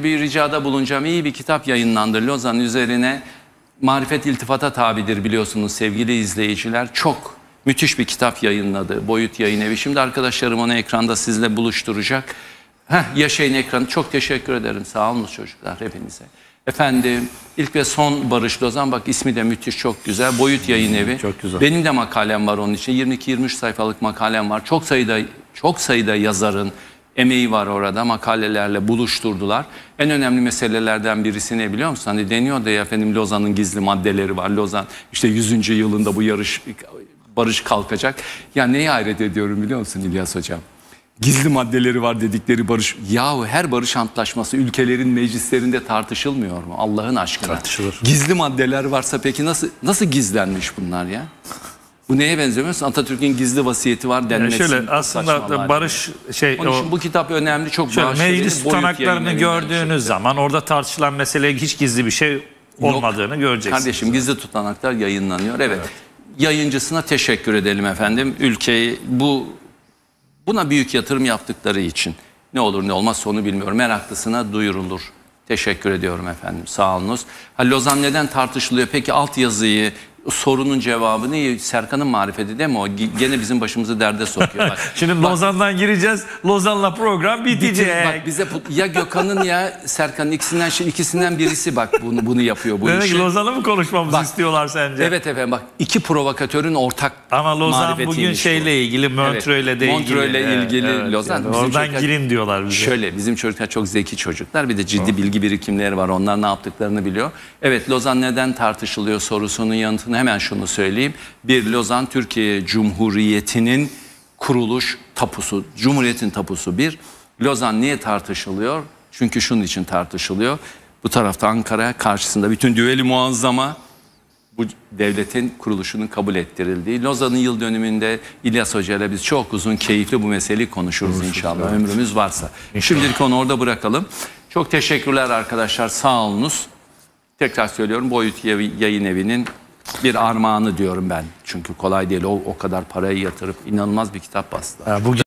bir ricada bulunacağım. İyi bir kitap yayınlandı Lozan üzerine. Marifet iltifata tabidir biliyorsunuz sevgili izleyiciler. Çok müthiş bir kitap yayınladı Boyut Yayın Evi. Şimdi arkadaşlarım onu ekranda sizle buluşturacak. Yaşayın ekranı. Çok teşekkür ederim. Sağ olun çocuklar hepinize. Efendim ilk ve son Barış Lozan, bak ismi de müthiş, çok güzel. Boyut Yayın Evi. Çok güzel. Benim de makalem var onun için. 22-23 sayfalık makalem var. Çok sayıda yazarın emeği var orada. Makalelerle buluşturdular. En önemli meselelerden birisi ne biliyor musun? Hani deniyor da ya efendim Lozan'ın gizli maddeleri var. Lozan işte 100. yılında bu barış kalkacak. Ya neye hayret ediyorum biliyor musun İlyas Hocam? Gizli maddeleri var dedikleri barış. Yahu her barış antlaşması ülkelerin meclislerinde tartışılmıyor mu? Allah'ın aşkına. Tartışılır. Gizli maddeler varsa peki nasıl gizlenmiş bunlar ya? Bu neye benziyor musun? Atatürk'ün gizli vasiyeti var denmesi. Yani şöyle aslında barış bu kitap önemli, çok bağışlı. Meclis tutanaklarını gördüğünüz zaman orada tartışılan meseleye hiç gizli bir şey olmadığını göreceksiniz. Kardeşim gizli tutanaklar yayınlanıyor. Evet. Yayıncısına teşekkür edelim efendim. Ülkeyi buna büyük yatırım yaptıkları için ne olur ne olmaz sonu bilmiyorum. Meraklısına duyurulur. Teşekkür ediyorum efendim. Sağ olunuz. Lozan neden tartışılıyor? Peki altyazıyı, sorunun cevabı ne? Serkan'ın marifeti değil mi o? Gene bizim başımızı derde sokuyor. Bak, şimdi Lozan'dan gireceğiz. Lozan'la program bitecek. Bak bize ya Gökhan'ın ya Serkan'ın ikisinden birisi bak bunu yapıyor bu işi. Lozan'ı mı konuşmamızı istiyorlar sence? Evet efendim, bak iki provokatörün ortak ama Lozan bugün şeyle ilgili, Montreux'le de ilgili. Evet, Lozan. Yani oradan girin diyorlar bize. Şöyle, bizim çocuklar çok zeki çocuklar, bir de ciddi bilgi birikimleri var, onlar ne yaptıklarını biliyor. Evet, Lozan neden tartışılıyor sorusunun yanıtını hemen şunu söyleyeyim. Bir, Lozan Türkiye Cumhuriyeti'nin kuruluş tapusu, Cumhuriyet'in tapusu bir. Lozan niye tartışılıyor? Çünkü şunun için tartışılıyor. Bu tarafta Ankara, karşısında bütün düveli muazzama, bu devletin kuruluşunun kabul ettirildiği. Lozan'ın yıl dönümünde İlyas Hoca ile biz çok uzun, keyifli bu meseleyi konuşuruz inşallah. Evet. Ömrümüz varsa. Şimdilik onu orada bırakalım. Çok teşekkürler arkadaşlar, sağ olunuz. Tekrar söylüyorum, Boyut Yayın Evi'nin bir armağanı diyorum ben. Çünkü kolay değil, o kadar parayı yatırıp inanılmaz bir kitap bastılar.